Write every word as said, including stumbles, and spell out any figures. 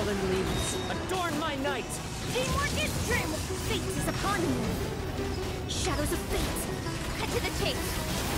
fallen leaves, adorn my night! Teamwork is trim! Fate is upon you! Shadows of fate! Cut to the chase!